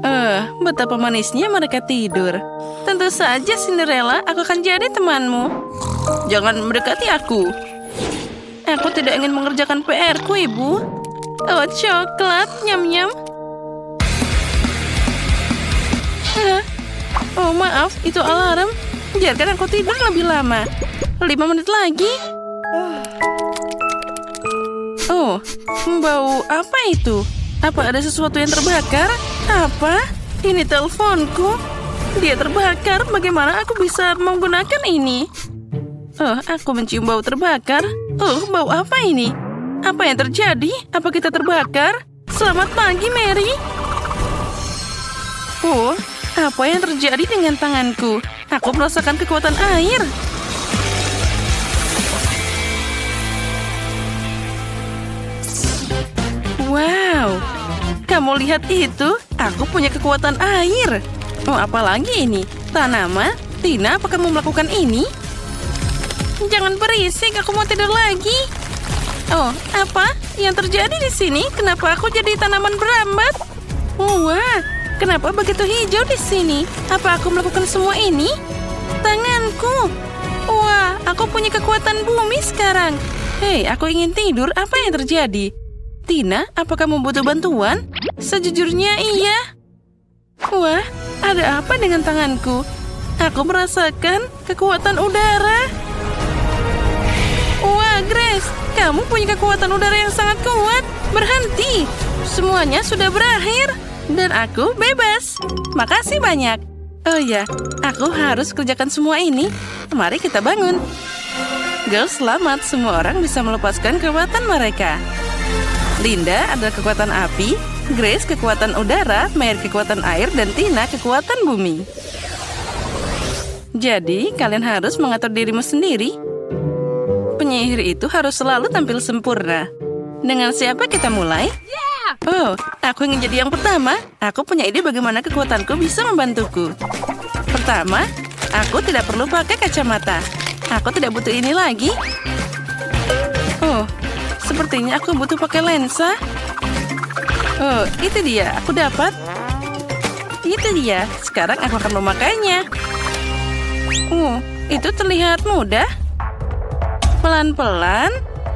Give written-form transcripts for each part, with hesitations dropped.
Betapa manisnya mereka tidur. Tentu saja, Cinderella, aku akan jadi temanmu. Jangan mendekati aku. Aku tidak ingin mengerjakan PR-ku, Ibu. Oh, coklat, nyam-nyam. Oh, maaf, itu alarm. Biarkan aku tidur lebih lama. 5 menit lagi. Oh, bau apa itu? Apa ada sesuatu yang terbakar? Apa? Ini teleponku. Dia terbakar. Bagaimana aku bisa menggunakan ini? Oh, aku mencium bau terbakar. Oh, bau apa ini? Apa yang terjadi? Apa kita terbakar? Selamat pagi, Mary. Oh, apa yang terjadi dengan tanganku? Aku merasakan kekuatan air. Wow, kamu lihat itu? Aku punya kekuatan air. Oh, apalagi ini? Tanaman? Tina, apa kamu melakukan ini? Jangan berisik, aku mau tidur lagi. Oh, apa yang terjadi di sini? Kenapa aku jadi tanaman berambat? Wah, kenapa begitu hijau di sini? Apa aku melakukan semua ini? Tanganku. Wah, aku punya kekuatan bumi sekarang. Hei, aku ingin tidur. Apa yang terjadi? Tina, apa kamu butuh bantuan? Sejujurnya iya. Wah, ada apa dengan tanganku? Aku merasakan kekuatan udara. Wah, Grace, kamu punya kekuatan udara yang sangat kuat. Berhenti. Semuanya sudah berakhir. Dan aku bebas. Makasih banyak. Oh ya, aku harus kerjakan semua ini. Mari kita bangun. Girls, selamat. Semua orang bisa melepaskan kekuatan mereka. Linda adalah kekuatan api, Grace kekuatan udara, Mary kekuatan air, dan Tina kekuatan bumi. Jadi, kalian harus mengatur dirimu sendiri. Penyihir itu harus selalu tampil sempurna. Dengan siapa kita mulai? Oh, aku ingin jadi yang pertama. Aku punya ide bagaimana kekuatanku bisa membantuku. Pertama, aku tidak perlu pakai kacamata. Aku tidak butuh ini lagi. Oh, sepertinya aku butuh pakai lensa. Oh, itu dia. Aku dapat. Itu dia. Sekarang aku akan memakainya. Itu terlihat mudah. Pelan-pelan.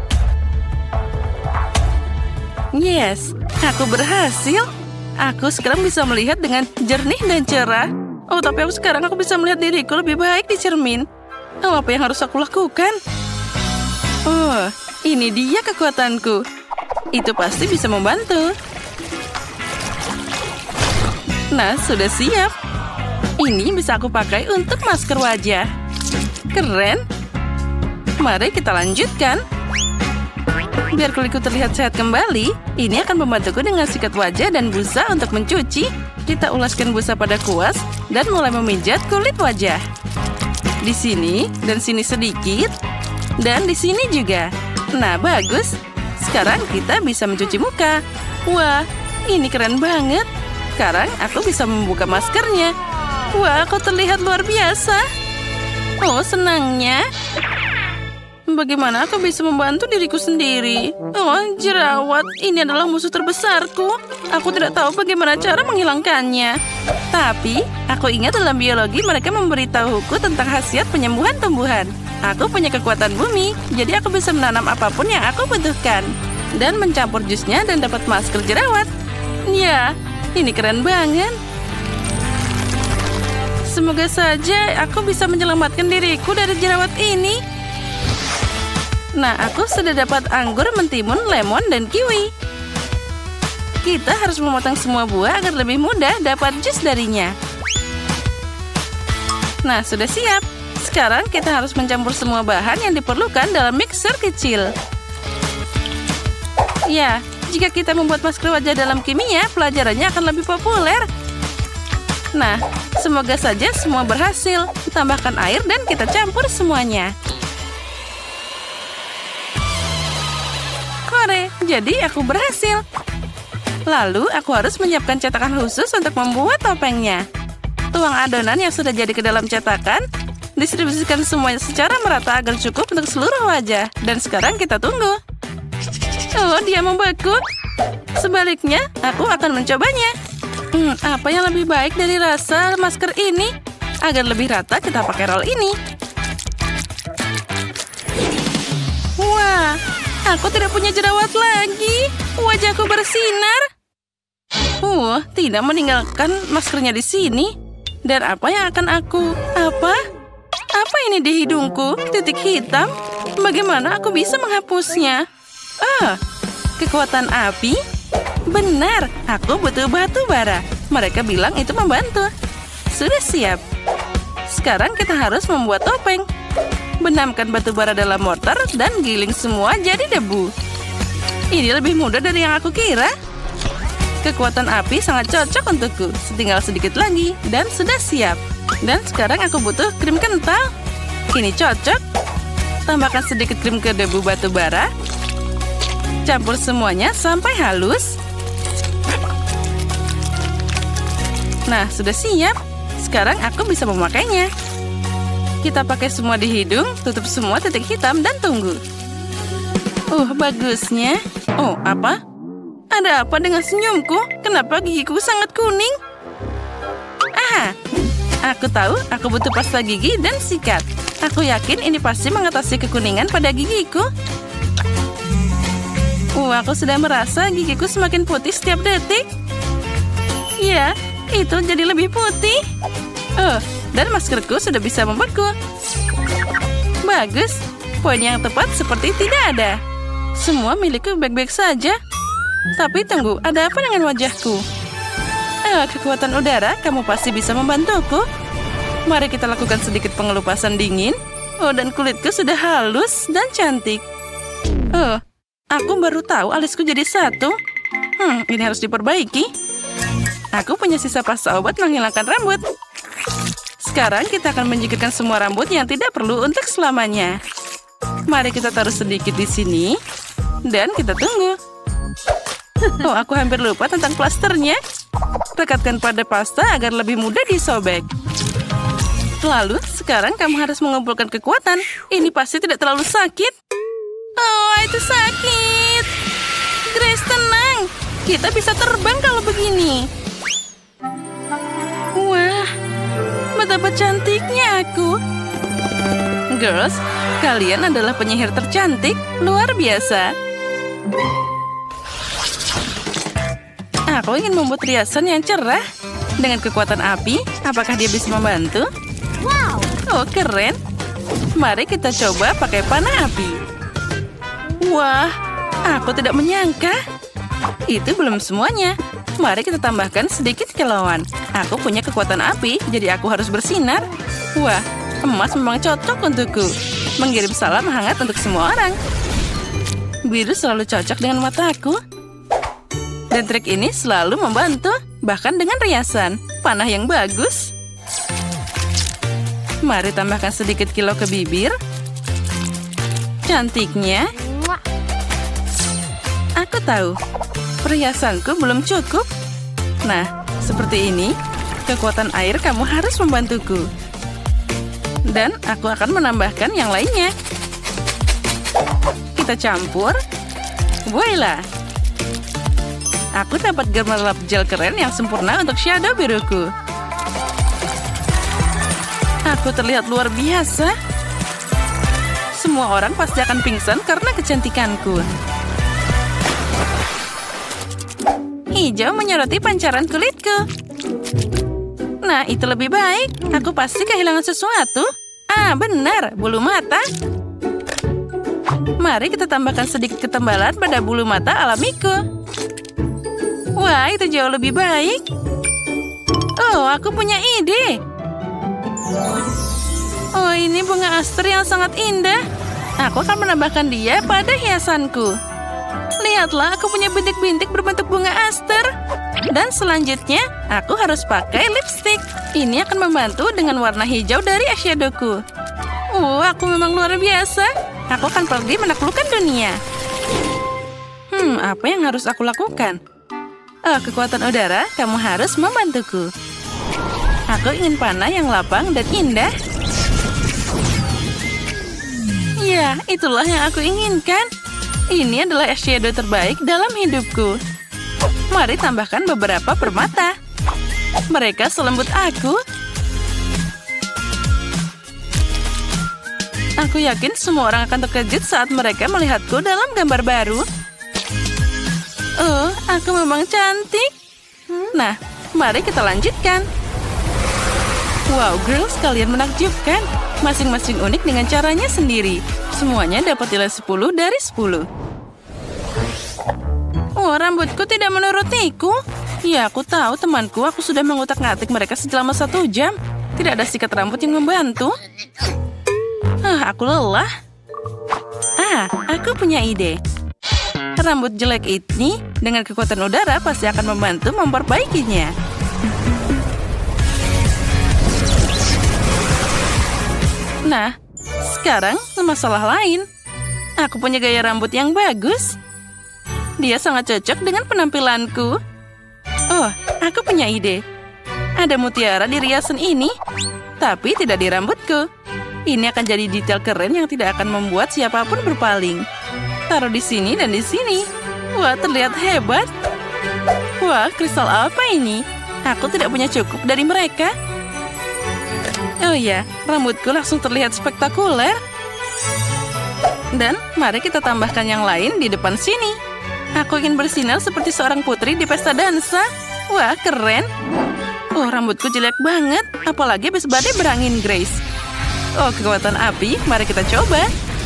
Yes, aku berhasil. Aku sekarang bisa melihat dengan jernih dan cerah. Oh, tapi sekarang aku bisa melihat diriku lebih baik di cermin. Oh, apa yang harus aku lakukan? Oh, ini dia kekuatanku. Itu pasti bisa membantu. Nah, sudah siap. Ini bisa aku pakai untuk masker wajah. Keren. Mari kita lanjutkan. Biar kulitku terlihat sehat kembali, ini akan membantuku dengan sikat wajah dan busa untuk mencuci. Kita ulaskan busa pada kuas dan mulai memijat kulit wajah. Di sini dan sini sedikit. Dan di sini juga. Nah, bagus. Sekarang kita bisa mencuci muka. Wah, ini keren banget. Sekarang aku bisa membuka maskernya. Wah, aku terlihat luar biasa. Oh, senangnya. Bagaimana aku bisa membantu diriku sendiri? Oh, jerawat. Ini adalah musuh terbesarku. Aku tidak tahu bagaimana cara menghilangkannya. Tapi, aku ingat dalam biologi mereka memberitahuku tentang khasiat penyembuhan tumbuhan. Aku punya kekuatan bumi, jadi aku bisa menanam apapun yang aku butuhkan. Dan mencampur jusnya dan dapat masker jerawat. Ya, ini keren banget. Semoga saja aku bisa menyelamatkan diriku dari jerawat ini. Nah, aku sudah dapat anggur, mentimun, lemon, dan kiwi. Kita harus memotong semua buah agar lebih mudah dapat jus darinya. Nah, sudah siap. Sekarang kita harus mencampur semua bahan yang diperlukan dalam mixer kecil. Ya, jika kita membuat masker wajah dalam kimia, pelajarannya akan lebih populer. Nah, semoga saja semua berhasil. Tambahkan air dan kita campur semuanya. Hore, jadi aku berhasil. Lalu, aku harus menyiapkan cetakan khusus untuk membuat topengnya. Tuang adonan yang sudah jadi ke dalam cetakan. Distribusikan semuanya secara merata agar cukup untuk seluruh wajah. Dan sekarang kita tunggu. Oh, dia membeku. Sebaliknya, aku akan mencobanya. Apa yang lebih baik dari rasa masker ini? Agar lebih rata, kita pakai roll ini. Wah, aku tidak punya jerawat lagi. Wajahku bersinar. Tidak meninggalkan maskernya di sini. Dan apa yang akan aku... Apa ini di hidungku? Titik hitam? Bagaimana aku bisa menghapusnya? Kekuatan api? Benar, aku butuh batu bara. Mereka bilang itu membantu. Sudah siap. Sekarang kita harus membuat topeng. Benamkan batu bara dalam mortar dan giling semua jadi debu. Ini lebih mudah dari yang aku kira. Kekuatan api sangat cocok untukku. Tinggal sedikit lagi dan sudah siap. Dan sekarang aku butuh krim kental. Ini cocok. Tambahkan sedikit krim ke debu batu bara. Campur semuanya sampai halus. Nah, sudah siap. Sekarang aku bisa memakainya. Kita pakai semua di hidung, tutup semua titik hitam dan tunggu. Bagusnya. Apa? Ada apa dengan senyumku? Kenapa gigiku sangat kuning? Aku tahu, aku butuh pasta gigi dan sikat. Aku yakin ini pasti mengatasi kekuningan pada gigiku. Aku sudah merasa gigiku semakin putih setiap detik. Ya, itu jadi lebih putih. Dan maskerku sudah bisa membeku. Bagus, poin yang tepat seperti tidak ada. Semua milikku baik-baik saja. Tapi tunggu, ada apa dengan wajahku? Kekuatan udara, kamu pasti bisa membantuku. Mari kita lakukan sedikit pengelupasan dingin. Dan kulitku sudah halus dan cantik. Aku baru tahu alisku jadi satu. Ini harus diperbaiki. Aku punya sisa pasta obat menghilangkan rambut. Sekarang kita akan menyingkirkan semua rambut yang tidak perlu untuk selamanya. Mari kita taruh sedikit di sini. Dan kita tunggu. Aku hampir lupa tentang plasternya. Rekatkan pada pasta agar lebih mudah disobek. Lalu, sekarang kamu harus mengumpulkan kekuatan. Ini pasti tidak terlalu sakit. Itu sakit. Grace, tenang. Kita bisa terbang kalau begini. Wah, betapa cantiknya aku. Girls, kalian adalah penyihir tercantik. Luar biasa. Aku ingin membuat riasan yang cerah. Dengan kekuatan api, apakah dia bisa membantu? Wow! Keren. Mari kita coba pakai panah api. Wah, aku tidak menyangka. Itu belum semuanya. Mari kita tambahkan sedikit kilauan. Aku punya kekuatan api, jadi aku harus bersinar. Wah, emas memang cocok untukku. Mengirim salam hangat untuk semua orang. Biru selalu cocok dengan mataku. Dan trik ini selalu membantu, bahkan dengan riasan. Panah yang bagus. Mari tambahkan sedikit kilau ke bibir. Cantiknya. Aku tahu, perhiasanku belum cukup. Nah, seperti ini, kekuatan air kamu harus membantuku. Dan aku akan menambahkan yang lainnya. Kita campur. Voila! Aku dapat gemerlap gel keren yang sempurna untuk shadow biruku. Aku terlihat luar biasa. Semua orang pasti akan pingsan karena kecantikanku. Hijau menyoroti pancaran kulitku. Nah, itu lebih baik. Aku pasti kehilangan sesuatu. Benar, bulu mata. Mari kita tambahkan sedikit ketembalan pada bulu mata alamiku. Wah, itu jauh lebih baik. Aku punya ide. Ini bunga aster yang sangat indah. Aku akan menambahkan dia pada hiasanku. Lihatlah, aku punya bintik-bintik berbentuk bunga aster. Dan selanjutnya, aku harus pakai lipstick. Ini akan membantu dengan warna hijau dari eyeshadowku. Aku memang luar biasa. Aku akan pergi menaklukkan dunia. Apa yang harus aku lakukan? Kekuatan udara, kamu harus membantuku. Aku ingin panah yang lapang dan indah. Ya, itulah yang aku inginkan. Ini adalah eyeshadow terbaik dalam hidupku. Mari tambahkan beberapa permata. Mereka selembut aku. Aku yakin semua orang akan terkejut saat mereka melihatku dalam gambar baru. Oh, aku memang cantik. Nah, mari kita lanjutkan. Wow, girls, kalian menakjubkan. Masing-masing unik dengan caranya sendiri. Semuanya dapat nilai 10 dari 10. Oh, rambutku tidak menurutiku. Ya, aku tahu temanku. Aku sudah mengutak-ngatik mereka selama 1 jam. Tidak ada sikat rambut yang membantu. Aku lelah. Aku punya ide. Rambut jelek ini dengan kekuatan udara pasti akan membantu memperbaikinya. Nah, sekarang masalah lain. Aku punya gaya rambut yang bagus. Dia sangat cocok dengan penampilanku. Oh, aku punya ide. Ada mutiara di riasan ini, tapi tidak di rambutku. Ini akan jadi detail keren yang tidak akan membuat siapapun berpaling. Taruh di sini dan di sini. Wah, terlihat hebat. Wah, kristal apa ini? Aku tidak punya cukup dari mereka. Oh ya, rambutku langsung terlihat spektakuler. Dan mari kita tambahkan yang lain di depan sini. Aku ingin bersinar seperti seorang putri di pesta dansa. Wah, keren. Oh, rambutku jelek banget. Apalagi habis badai berangin, Grace. Oh, kekuatan api. Mari kita coba.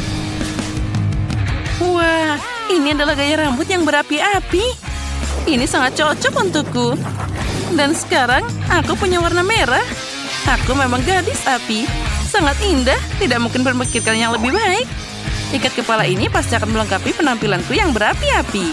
Wah, ini adalah gaya rambut yang berapi-api. Ini sangat cocok untukku. Dan sekarang, aku punya warna merah. Aku memang gadis api. Sangat indah. Tidak mungkin berpikirkan yang lebih baik. Ikat kepala ini pasti akan melengkapi penampilanku yang berapi-api.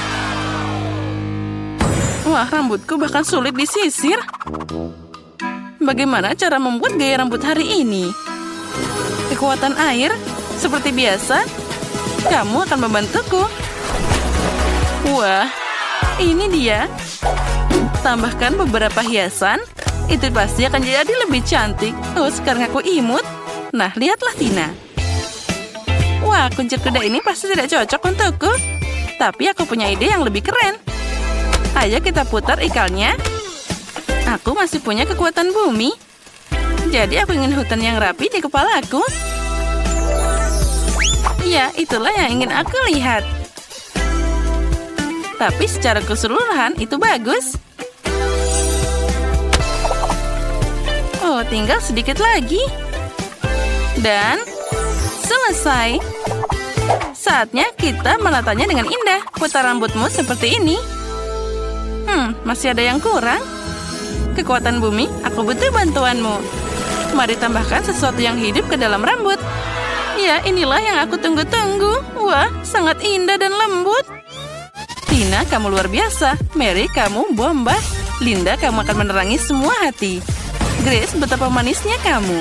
Wah, rambutku bahkan sulit disisir. Bagaimana cara membuat gaya rambut hari ini? Kekuatan air, seperti biasa, kamu akan membantuku. Wah, ini dia. Tambahkan beberapa hiasan, itu pasti akan jadi lebih cantik. Oh, sekarang aku imut. Nah, lihatlah Tina. Wah, kuncir kuda ini pasti tidak cocok untukku. Tapi aku punya ide yang lebih keren. Ayo kita putar ikalnya. Aku masih punya kekuatan bumi. Jadi aku ingin hutan yang rapi di kepalaku. Ya, itulah yang ingin aku lihat. Tapi secara keseluruhan itu bagus. Oh, tinggal sedikit lagi. Dan selesai. Saatnya kita menatanya dengan indah. Putar rambutmu seperti ini. Masih ada yang kurang. Kekuatan bumi, aku butuh bantuanmu. Mari tambahkan sesuatu yang hidup ke dalam rambut. Ya, inilah yang aku tunggu-tunggu. Wah, sangat indah dan lembut. Tina, kamu luar biasa. Mary, kamu bomba. Linda, kamu akan menerangi semua hati. Grace, betapa manisnya kamu.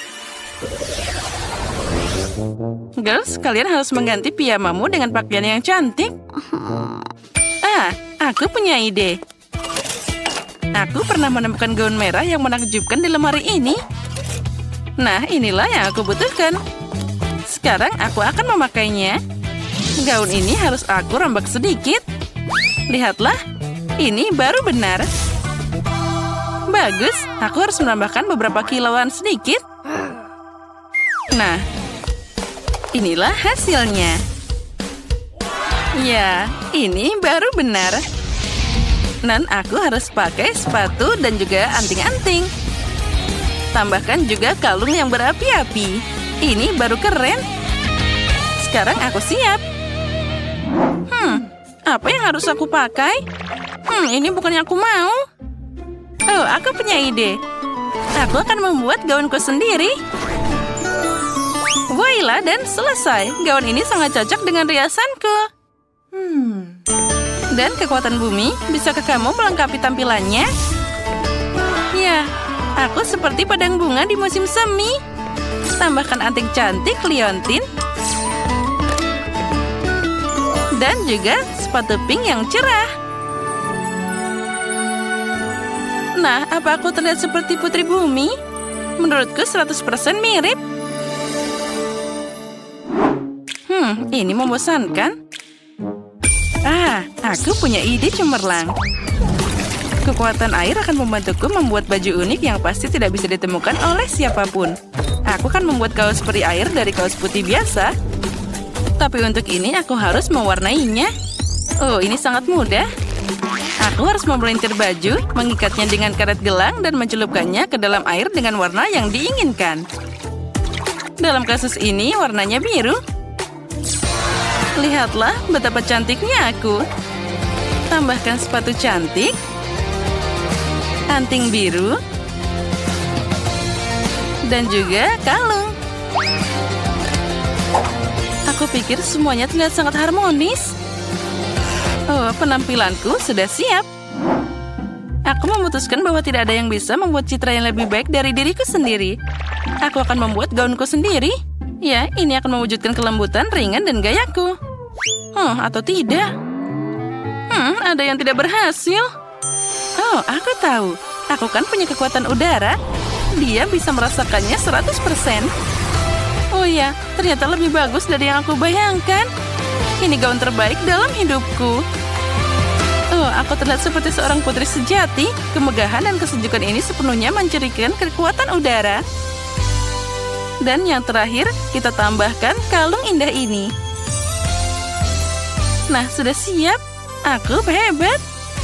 Girls, kalian harus mengganti piyamamu dengan pakaian yang cantik. Aku punya ide. Aku pernah menemukan gaun merah yang menakjubkan di lemari ini. Nah, inilah yang aku butuhkan. Sekarang aku akan memakainya. Gaun ini harus aku rombak sedikit. Lihatlah, ini baru benar. Bagus, aku harus menambahkan beberapa kilauan sedikit. Nah, inilah hasilnya. Ya, ini baru benar. Dan aku harus pakai sepatu dan juga anting-anting. Tambahkan juga kalung yang berapi-api. Ini baru keren. Sekarang aku siap. Apa yang harus aku pakai? Ini bukan yang aku mau. Oh, aku punya ide. Aku akan membuat gaunku sendiri. Voila, dan selesai. Gaun ini sangat cocok dengan riasanku. Dan kekuatan bumi, bisakah kamu melengkapi tampilannya? Ya, aku seperti padang bunga di musim semi. Tambahkan anting cantik liontin. Dan juga sepatu pink yang cerah. Nah, apa aku terlihat seperti putri bumi? Menurutku 100% mirip. Ini membosankan. Aku punya ide cemerlang. Kekuatan air akan membantuku membuat baju unik yang pasti tidak bisa ditemukan oleh siapapun. Aku akan membuat kaos peri air dari kaos putih biasa. Tapi untuk ini aku harus mewarnainya. Oh, ini sangat mudah. Aku harus memelintir baju, mengikatnya dengan karet gelang, dan mencelupkannya ke dalam air dengan warna yang diinginkan. Dalam kasus ini, warnanya biru. Lihatlah betapa cantiknya aku. Tambahkan sepatu cantik. Anting biru. Dan juga kalung. Aku pikir semuanya terlihat sangat harmonis. Oh, penampilanku sudah siap. Aku memutuskan bahwa tidak ada yang bisa membuat citra yang lebih baik dari diriku sendiri. Aku akan membuat gaunku sendiri. Ya, ini akan mewujudkan kelembutan, ringan, dan gayaku. Atau tidak? Ada yang tidak berhasil. Oh, aku tahu. Aku kan punya kekuatan udara. Dia bisa merasakannya 100%. Oh ya, ternyata lebih bagus dari yang aku bayangkan. Ini gaun terbaik dalam hidupku. Oh, aku terlihat seperti seorang putri sejati. Kemegahan dan kesejukan ini sepenuhnya mencirikan kekuatan udara. Dan yang terakhir, kita tambahkan kalung indah ini. Nah, sudah siap. Aku hebat.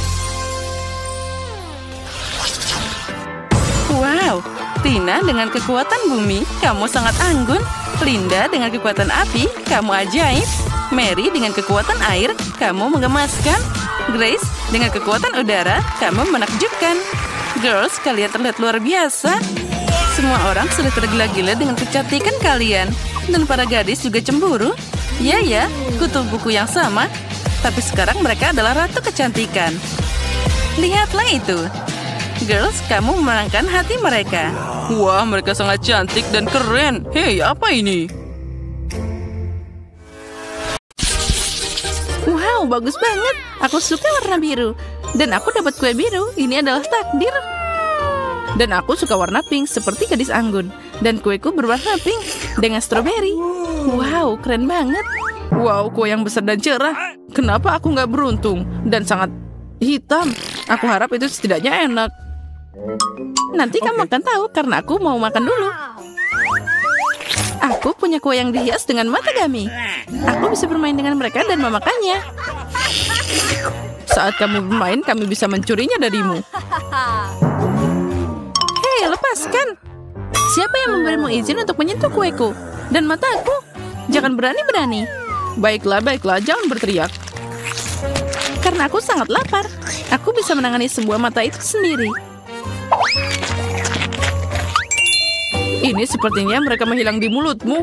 Wow, Tina dengan kekuatan bumi, kamu sangat anggun. Linda dengan kekuatan api, kamu ajaib. Mary dengan kekuatan air, kamu menggemaskan. Grace dengan kekuatan udara, kamu menakjubkan. Girls, kalian terlihat luar biasa. Semua orang sudah tergila-gila dengan kecantikan kalian. Dan para gadis juga cemburu. Ya, kutu buku yang sama. Tapi sekarang mereka adalah ratu kecantikan. Lihatlah itu. Girls, kamu memenangkan hati mereka. Wah, mereka sangat cantik dan keren. Hei, apa ini? Wow, bagus banget. Aku suka warna biru. Dan aku dapat kue biru. Ini adalah takdir. Dan aku suka warna pink seperti gadis anggun. Dan kueku berwarna pink dengan stroberi. Wow, keren banget. Wow, kue yang besar dan cerah. Kenapa aku nggak beruntung? Dan sangat hitam. Aku harap itu setidaknya enak. Nanti kamu akan tahu karena aku mau makan dulu. Aku punya kue yang dihias dengan matagami. Aku bisa bermain dengan mereka dan memakannya. Saat kamu bermain, kami bisa mencurinya darimu. Hei, lepaskan. Siapa yang memberimu izin untuk menyentuh kueku? Dan mataku? Jangan berani-berani. Baiklah, jangan berteriak. Karena aku sangat lapar. Aku bisa menangani sebuah mata itu sendiri. Ini sepertinya mereka menghilang di mulutmu.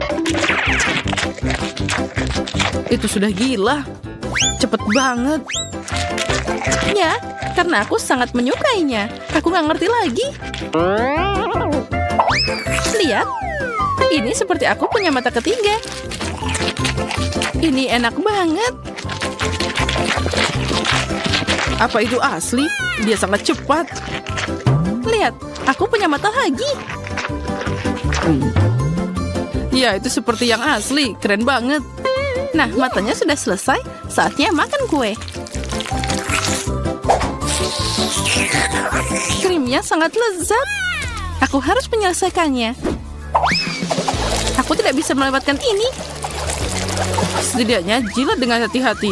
Itu sudah gila. Cepet banget. Ya, karena aku sangat menyukainya. Aku nggak ngerti lagi. Lihat. Ini seperti aku punya mata ketiga. Ini enak banget. Apa itu asli? Dia sangat cepat. Lihat, aku punya mata lagi. Ya, itu seperti yang asli. Keren banget. Nah, matanya sudah selesai. Saatnya makan kue. Krimnya sangat lezat. Aku harus menyelesaikannya. Aku tidak bisa melewatkan ini. Setidaknya jilat dengan hati-hati.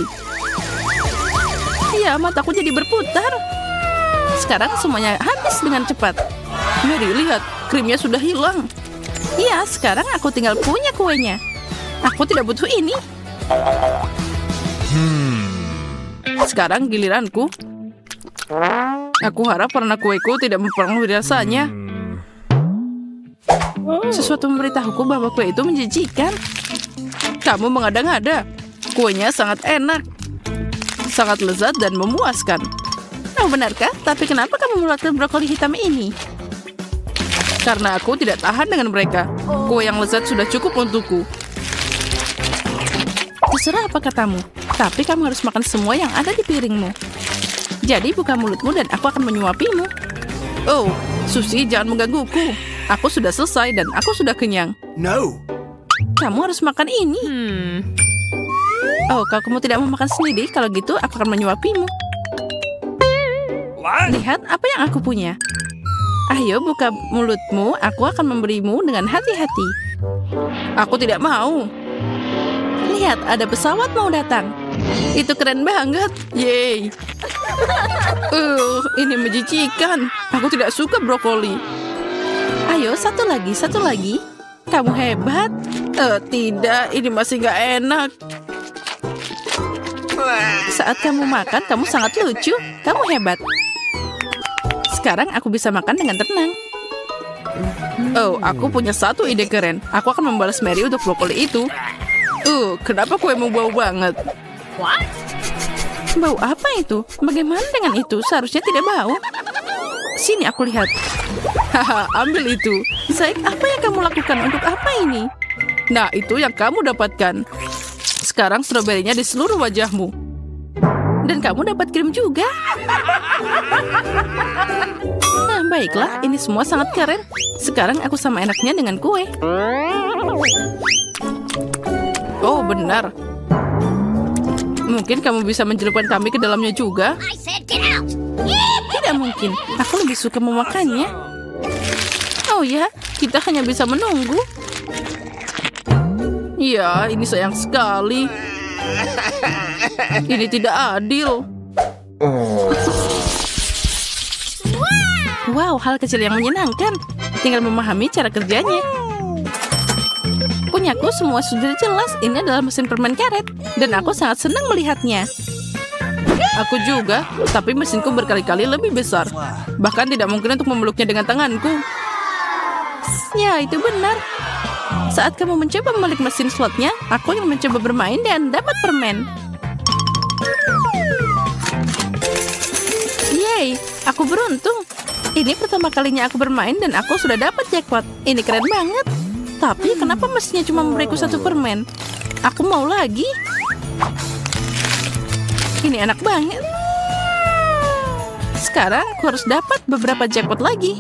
Ya, mataku jadi berputar. Sekarang semuanya habis dengan cepat. Mary, lihat. Krimnya sudah hilang. Ya, sekarang aku tinggal punya kuenya. Aku tidak butuh ini. Sekarang giliranku. Aku harap warna kueku tidak mempengaruhi rasanya. Sesuatu memberitahuku bahwa kue itu menjijikan. Kamu mengada-ngada. Kuenya sangat enak. Sangat lezat dan memuaskan. Oh, benarkah? Tapi kenapa kamu mengeluarkan brokoli hitam ini? Karena aku tidak tahan dengan mereka. Kue yang lezat sudah cukup untukku. Terserah apa katamu. Tapi kamu harus makan semua yang ada di piringmu. Jadi buka mulutmu dan aku akan menyuapimu. Oh, Susie, jangan menggangguku. Aku sudah selesai dan aku sudah kenyang. No. Kamu harus makan ini. Oh, kalau kamu tidak mau makan sendiri, kalau gitu aku akan menyuapimu. Lihat apa yang aku punya. Ayo buka mulutmu, aku akan memberimu dengan hati-hati. Aku tidak mau. Lihat, ada pesawat mau datang. Itu keren banget. Yeay. Ini menjijikan. Aku tidak suka brokoli. Ayo, satu lagi. Kamu hebat. Tidak, ini masih gak enak. Saat kamu makan, kamu sangat lucu. Kamu hebat. Sekarang aku bisa makan dengan tenang. Oh, aku punya satu ide keren. Aku akan membalas Mary untuk brokoli itu. Kenapa kuemu bau banget? Bau apa itu? Bagaimana dengan itu? Seharusnya tidak bau. Sini aku lihat. Haha, ambil itu. Zack, apa yang kamu lakukan? Untuk apa ini? Nah, itu yang kamu dapatkan. Sekarang stroberinya di seluruh wajahmu. Dan kamu dapat krim juga. Nah, baiklah, ini semua sangat keren. Sekarang aku sama enaknya dengan kue. Oh, benar. Mungkin kamu bisa mencelupkan kami ke dalamnya juga. Tidak mungkin. Aku lebih suka memakannya. Oh ya, kita hanya bisa menunggu. Ya, ini sayang sekali. Ini tidak adil. Wow, hal kecil yang menyenangkan. Tinggal memahami cara kerjanya. Punyaku semua sudah jelas. Ini adalah mesin permen karet. Dan aku sangat senang melihatnya. Aku juga, tapi mesinku berkali-kali lebih besar. Bahkan tidak mungkin untuk memeluknya dengan tanganku. Ya, itu benar. Saat kamu mencoba memelik mesin slotnya, aku yang mencoba bermain dan dapat permen. Yeay, aku beruntung. Ini pertama kalinya aku bermain dan aku sudah dapat jackpot. Ini keren banget. Tapi kenapa mesinnya cuma memberiku satu permen? Aku mau lagi. Ini enak banget. Sekarang aku harus dapat beberapa jackpot lagi.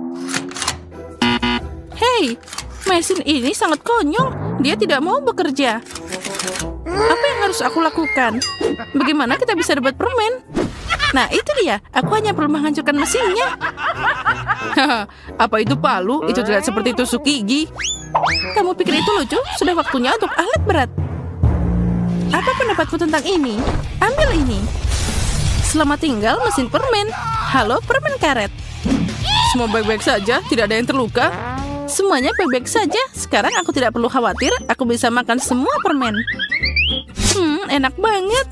Hei, mesin ini sangat konyol. Dia tidak mau bekerja. Apa yang harus aku lakukan? Bagaimana kita bisa dapat permen? Nah, itu dia. Aku hanya perlu menghancurkan mesinnya. Apa itu palu? Itu tidak seperti tusuk gigi. Kamu pikir itu lucu? Sudah waktunya untuk alat berat. Apa pendapatmu tentang ini? Ambil ini. Selamat tinggal mesin permen. Halo permen karet. Semua baik-baik saja? Tidak ada yang terluka? Semuanya baik-baik saja. Sekarang aku tidak perlu khawatir. Aku bisa makan semua permen. Enak banget.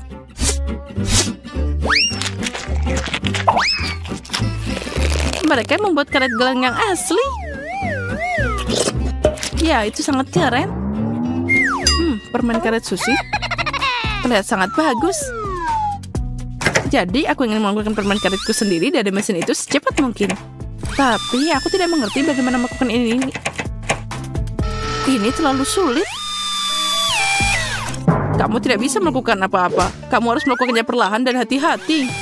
Mereka membuat karet gelang yang asli. Ya, itu sangat keren. Permen karet sushi terlihat sangat bagus. Jadi, aku ingin melakukan permen karetku sendiri dari mesin itu secepat mungkin. Tapi, aku tidak mengerti bagaimana melakukan ini. Ini terlalu sulit. Kamu tidak bisa melakukan apa-apa. Kamu harus melakukannya perlahan dan hati-hati.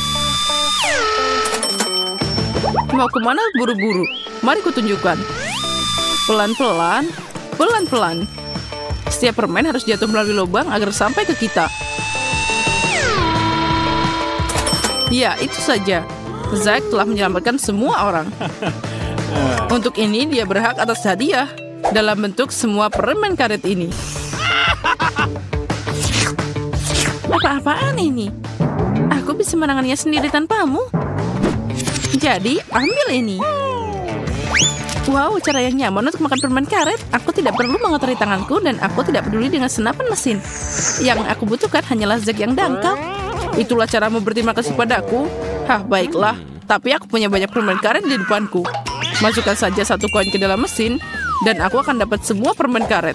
Mau kemana buru-buru? Mari kutunjukkan. Pelan-pelan, pelan-pelan. Setiap permen harus jatuh melalui lubang agar sampai ke kita. Ya, itu saja. Zack telah menyelamatkan semua orang. Untuk ini, dia berhak atas hadiah dalam bentuk semua permen karet ini. Apa-apaan ini? Aku bisa menanganinya sendiri tanpamu. Jadi, ambil ini. Wow, cara yang nyaman untuk makan permen karet. Aku tidak perlu mengotori tanganku dan aku tidak peduli dengan senapan mesin. Yang aku butuhkan hanyalah Zack yang dangkal. Itulah caramu berterima kasih padaku. Baiklah. Tapi aku punya banyak permen karet di depanku. Masukkan saja satu koin ke dalam mesin dan aku akan dapat semua permen karet.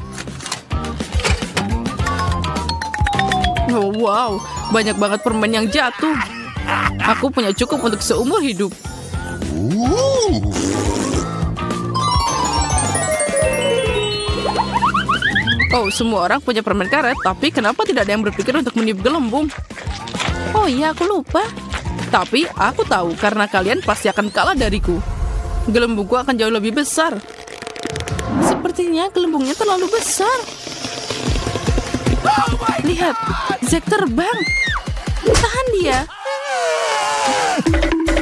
Oh, wow, banyak banget permen yang jatuh. Aku punya cukup untuk seumur hidup. Oh, semua orang punya permen karet, tapi kenapa tidak ada yang berpikir untuk meniup gelembung? Oh iya, aku lupa. Tapi aku tahu, karena kalian pasti akan kalah dariku. Gelembungku akan jauh lebih besar. Sepertinya gelembungnya terlalu besar. Lihat, Zack terbang. Tahan dia.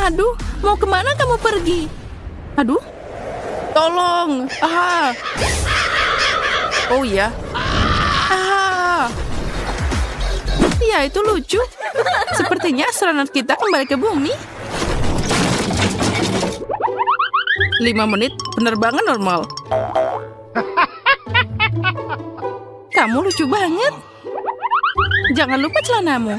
Aduh, mau kemana kamu pergi? Aduh, tolong. Ah. Oh ya. Ah. Ya, itu lucu. Sepertinya astronot kita kembali ke bumi. 5 menit penerbangan normal. Kamu lucu banget. Jangan lupa celanamu.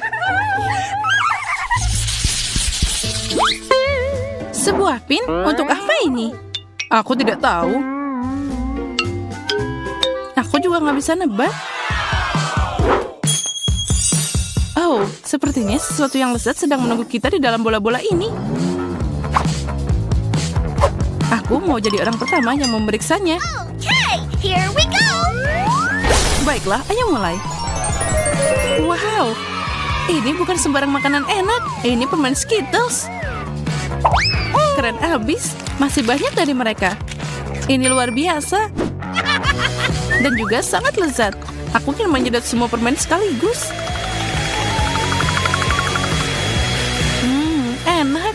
Sebuah pin? Untuk apa ini? Aku tidak tahu. Aku juga nggak bisa nebak. Oh, sepertinya sesuatu yang lezat sedang menunggu kita di dalam bola-bola ini. Aku mau jadi orang pertama yang memeriksanya. Okay, here we go. Baiklah, ayo mulai. Wow, ini bukan sembarang makanan enak. Ini permen Skittles. Keren abis, masih banyak dari mereka. Ini luar biasa. Dan juga sangat lezat. Aku ingin menyedot semua permen sekaligus. Enak.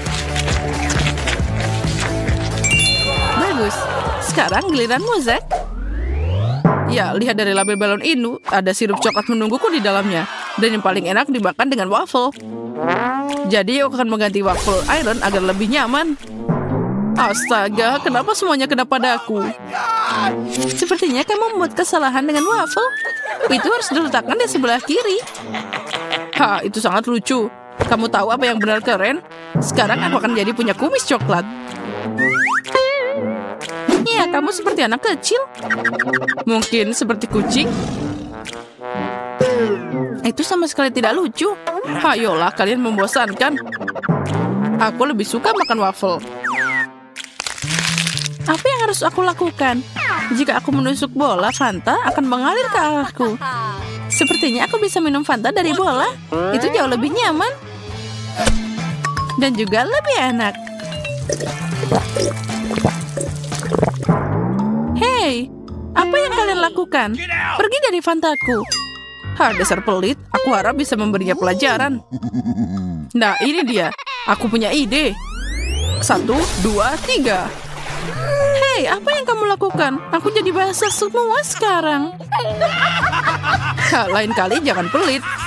Bagus. Sekarang giliranmu, Zack. Ya, lihat dari label balon ini, ada sirup coklat menungguku di dalamnya. Dan yang paling enak dimakan dengan waffle. Jadi aku akan mengganti waffle iron agar lebih nyaman. Astaga, kenapa semuanya kena padaku? Sepertinya kamu membuat kesalahan dengan waffle. Itu harus diletakkan di sebelah kiri. Itu sangat lucu. Kamu tahu apa yang benar keren? Sekarang aku akan jadi punya kumis coklat. Ya, kamu seperti anak kecil. Mungkin seperti kucing. Itu sama sekali tidak lucu. Ayolah, kalian membosankan. Aku lebih suka makan waffle. Apa yang harus aku lakukan? Jika aku menusuk bola, Fanta akan mengalir ke arahku. Sepertinya aku bisa minum Fanta dari bola. Itu jauh lebih nyaman. Dan juga lebih enak. Hei, apa yang kalian lakukan? Pergi dari Fantaku. Dasar pelit. Aku harap bisa memberinya pelajaran. Nah, ini dia. Aku punya ide. 1, 2, 3. Hei, apa yang kamu lakukan? Aku jadi basah semua sekarang. Lain kali jangan pelit.